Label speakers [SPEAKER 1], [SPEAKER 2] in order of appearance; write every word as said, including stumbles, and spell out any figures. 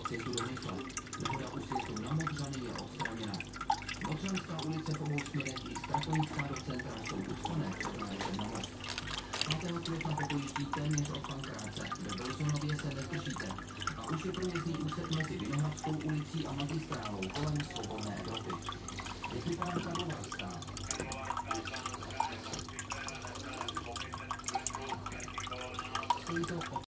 [SPEAKER 1] odcestu do Nykla. Nehoda u sjezdu na Modřany je odstraněna. Modřanská ulice v obou směrech i Strakonická do centra jsou ucpané před nájezdem na most. pátého května po pojíždí téměř od Pankráce. Ve Wilsonově se nezdržíte. A už je průjezdný úsek mezi Vinohradskou ulicí a magistrálou kolem Svobodné Evropy. Jak vypadá Karlovarská? Stojí to